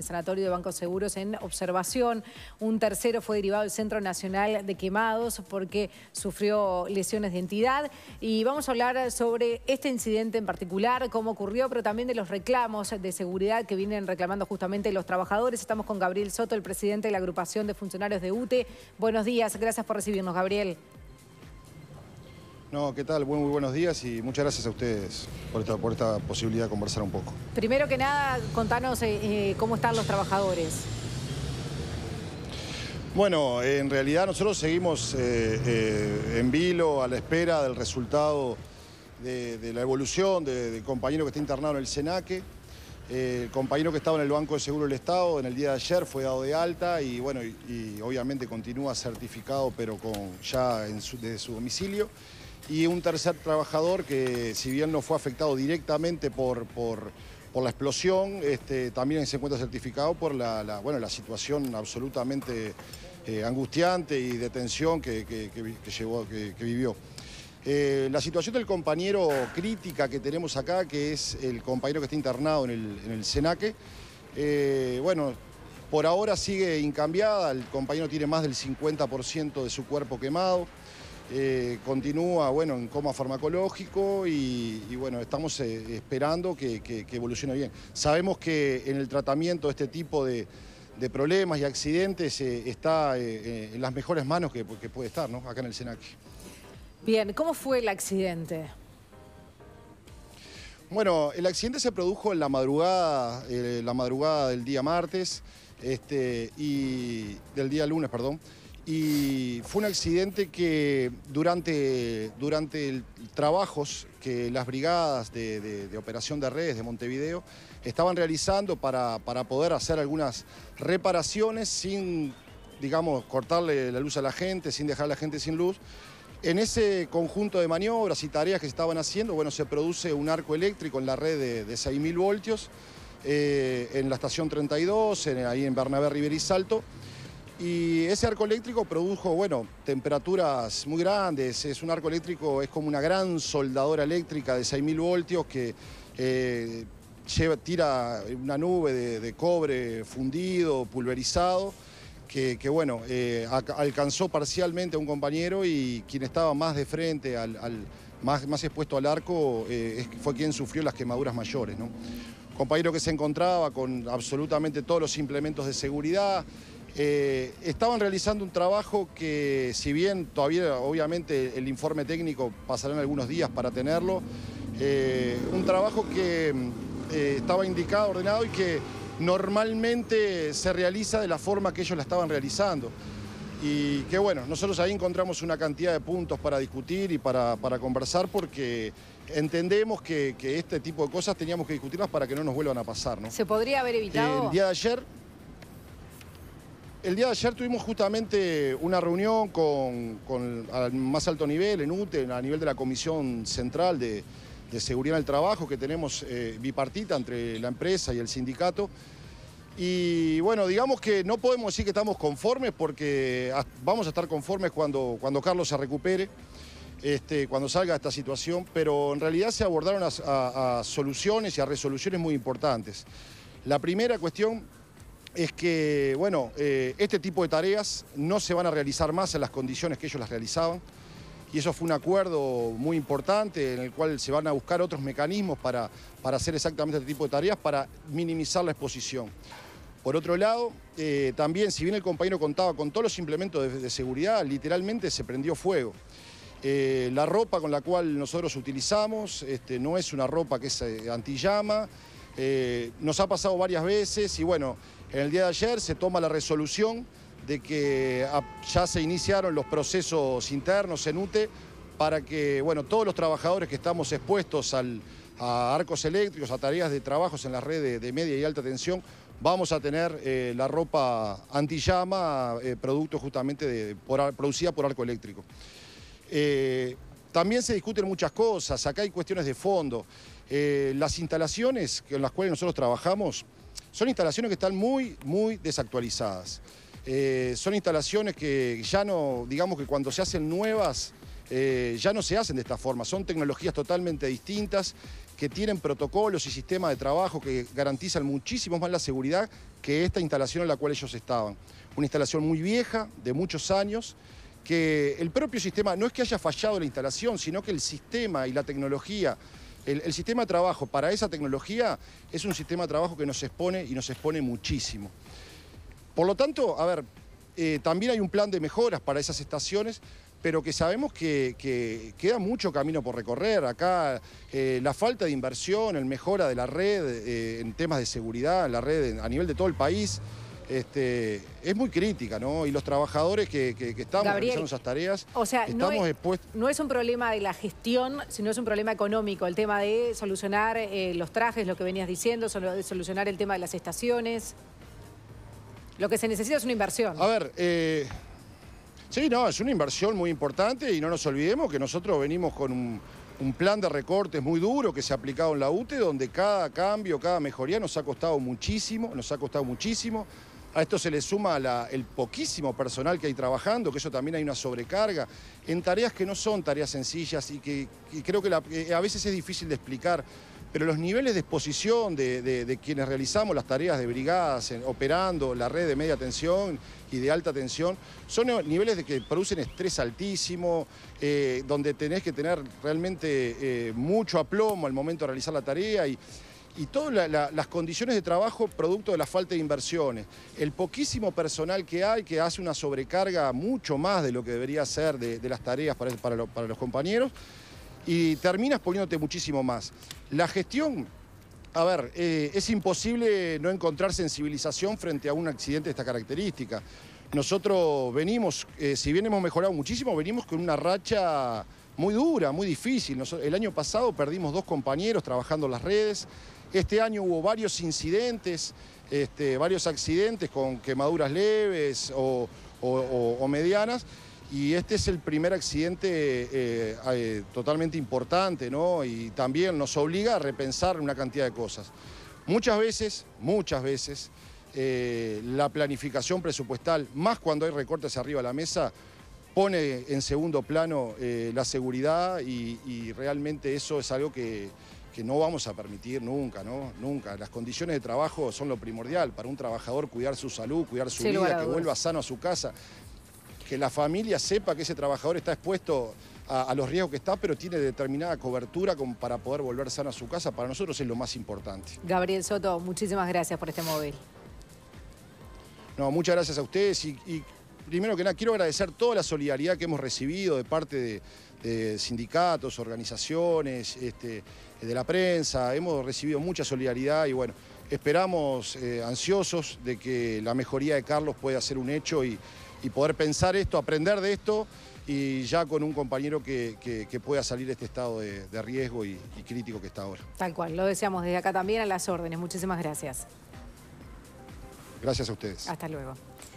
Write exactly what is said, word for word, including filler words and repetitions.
el Sanatorio de Bancos Seguros en observación. Un tercero fue derivado al Centro Nacional de Quemados porque sufrió lesiones de entidad. Y vamos a hablar sobre este incidente en particular, cómo ocurrió, pero también de los reclamos de seguridad que vienen reclamando justamente los trabajadores. Estamos con Gabriel Soto, el presidente de la agrupación de funcionarios de U T E. Buenos días, gracias por recibirnos, Gabriel. No, ¿qué tal? Muy, muy buenos días y muchas gracias a ustedes por esta, por esta posibilidad de conversar un poco. Primero que nada, contanos eh, eh, cómo están los trabajadores. Bueno, en realidad nosotros seguimos eh, eh, en vilo a la espera del resultado de, de la evolución de, del compañero que está internado en el SENAQUE. Eh, el compañero que estaba en el Banco de Seguro del Estado en el día de ayer fue dado de alta y bueno, y, y obviamente continúa certificado pero con, ya en su, desde su domicilio. Y un tercer trabajador que, si bien no fue afectado directamente por, por, por la explosión, este, también se encuentra certificado por la, la, bueno, la situación absolutamente eh, angustiante y de tensión que, que, que, que, llevó, que, que vivió. Eh, la situación del compañero crítica que tenemos acá, que es el compañero que está internado en el, en el SENAQUE, eh, bueno, por ahora sigue incambiada, el compañero tiene más del cincuenta por ciento de su cuerpo quemado. Eh, continúa bueno, en coma farmacológico y, y bueno, estamos eh, esperando que, que, que evolucione bien. Sabemos que en el tratamiento de este tipo de, de problemas y accidentes eh, está eh, en las mejores manos que, que puede estar, ¿no? Acá en el SENAQUE. Bien, ¿cómo fue el accidente? Bueno, el accidente se produjo en la madrugada, eh, la madrugada del día martes, este, y del día lunes, perdón. Y fue un accidente que durante, durante el, trabajos que las brigadas de, de, de operación de redes de Montevideo estaban realizando para, para poder hacer algunas reparaciones sin, digamos, cortarle la luz a la gente, sin dejar a la gente sin luz. En ese conjunto de maniobras y tareas que se estaban haciendo, bueno, se produce un arco eléctrico en la red de, de seis mil voltios, eh, en la estación treinta y dos, en, ahí en Bernabé, Rivera y Salto. Y ese arco eléctrico produjo, bueno, temperaturas muy grandes. Es un arco eléctrico, es como una gran soldadora eléctrica de seis mil voltios que eh, lleva, tira una nube de, de cobre fundido, pulverizado, que, que bueno, eh, alcanzó parcialmente a un compañero y quien estaba más de frente, al, al, más, más expuesto al arco, eh, fue quien sufrió las quemaduras mayores, ¿no? Compañero que se encontraba con absolutamente todos los implementos de seguridad. Eh, estaban realizando un trabajo que, si bien todavía obviamente el informe técnico pasarán algunos días para tenerlo, eh, un trabajo que eh, estaba indicado, ordenado y que normalmente se realiza de la forma que ellos la estaban realizando. Y que bueno, nosotros ahí encontramos una cantidad de puntos para discutir y para, para conversar porque entendemos que, que este tipo de cosas teníamos que discutirlas para que no nos vuelvan a pasar, ¿no? ¿Se podría haber evitado? El día de ayer... El día de ayer tuvimos justamente una reunión con, con al más alto nivel, en U T E, a nivel de la Comisión Central de, de Seguridad en el Trabajo, que tenemos eh, bipartita entre la empresa y el sindicato. Y bueno, digamos que no podemos decir que estamos conformes porque vamos a estar conformes cuando, cuando Carlos se recupere, este, cuando salga de esta situación, pero en realidad se abordaron a, a, a soluciones y a resoluciones muy importantes. La primera cuestión es que, bueno, eh, este tipo de tareas no se van a realizar más en las condiciones que ellos las realizaban. Y eso fue un acuerdo muy importante en el cual se van a buscar otros mecanismos para, para hacer exactamente este tipo de tareas, para minimizar la exposición. Por otro lado, eh, también, si bien el compañero contaba con todos los implementos de, de seguridad, literalmente se prendió fuego. Eh, la ropa con la cual nosotros utilizamos este, no es una ropa que es eh, antillama. Eh, nos ha pasado varias veces y bueno, en el día de ayer se toma la resolución de que ya se iniciaron los procesos internos en U T E para que, bueno, todos los trabajadores que estamos expuestos al, a arcos eléctricos, a tareas de trabajos en la red de, de media y alta tensión, vamos a tener eh, la ropa antillama, eh, producto justamente de, por, producida por arco eléctrico. Eh, también se discuten muchas cosas, acá hay cuestiones de fondo. Eh, las instalaciones en las cuales nosotros trabajamos son instalaciones que están muy, muy desactualizadas. Eh, son instalaciones que ya no, digamos que cuando se hacen nuevas, eh, ya no se hacen de esta forma. Son tecnologías totalmente distintas que tienen protocolos y sistemas de trabajo que garantizan muchísimo más la seguridad que esta instalación en la cual ellos estaban. Una instalación muy vieja, de muchos años, que el propio sistema, no es que haya fallado la instalación, sino que el sistema y la tecnología, el, el sistema de trabajo para esa tecnología es un sistema de trabajo que nos expone y nos expone muchísimo. Por lo tanto, a ver, eh, también hay un plan de mejoras para esas estaciones, pero que sabemos que, que queda mucho camino por recorrer. Acá eh, la falta de inversión, el mejora de la red eh, en temas de seguridad, la red a nivel de todo el país, este, es muy crítica, ¿no? Y los trabajadores que, que, que estamos Gabriel, realizando esas tareas, o sea, estamos no es, expuestos... no es un problema de la gestión, sino es un problema económico, el tema de solucionar eh, los trajes, lo que venías diciendo, de solucionar el tema de las estaciones. Lo que se necesita es una inversión. A ver, eh, sí, no, es una inversión muy importante y no nos olvidemos que nosotros venimos con un, un plan de recortes muy duro que se ha aplicado en la U T E, donde cada cambio, cada mejoría nos ha costado muchísimo, nos ha costado muchísimo. A esto se le suma la, el poquísimo personal que hay trabajando, que eso también hay una sobrecarga, en tareas que no son tareas sencillas y que y creo que, la, que a veces es difícil de explicar, pero los niveles de exposición de, de, de quienes realizamos las tareas de brigadas, en, operando la red de media tensión y de alta tensión, son niveles de que producen estrés altísimo, eh, donde tenés que tener realmente eh, mucho aplomo al momento de realizar la tarea y, y todas la, la, las condiciones de trabajo producto de la falta de inversiones. El poquísimo personal que hay, que hace una sobrecarga mucho más de lo que debería ser de, de las tareas para, para, lo, para los compañeros, y terminas poniéndote muchísimo más. La gestión, a ver, eh, es imposible no encontrar sensibilización frente a un accidente de esta característica. Nosotros venimos, eh, si bien hemos mejorado muchísimo, venimos con una racha muy dura, muy difícil. Nosotros, el año pasado perdimos dos compañeros trabajando en las redes. Este año hubo varios incidentes, este, varios accidentes con quemaduras leves o, o, o, o medianas. Y este es el primer accidente eh, eh, totalmente importante, ¿no? Y también nos obliga a repensar una cantidad de cosas. Muchas veces, muchas veces, eh, la planificación presupuestal, más cuando hay recortes arriba de la mesa, pone en segundo plano eh, la seguridad y, y realmente eso es algo que, que no vamos a permitir nunca, ¿no? Nunca. Las condiciones de trabajo son lo primordial para un trabajador, cuidar su salud, cuidar su vida, que vuelva sano a su casa. Que la familia sepa que ese trabajador está expuesto a, a los riesgos que está, pero tiene determinada cobertura como para poder volver sano a su casa, para nosotros es lo más importante. Gabriel Soto, muchísimas gracias por este móvil. No, muchas gracias a ustedes y, y primero que nada quiero agradecer toda la solidaridad que hemos recibido de parte de, de sindicatos, organizaciones, este, de la prensa. Hemos recibido mucha solidaridad y bueno, esperamos eh, ansiosos de que la mejoría de Carlos pueda ser un hecho y y poder pensar esto, aprender de esto y ya con un compañero que, que, que pueda salir de este estado de, de riesgo y, y crítico que está ahora. Tal cual, lo deseamos desde acá también a las órdenes. Muchísimas gracias. Gracias a ustedes. Hasta luego.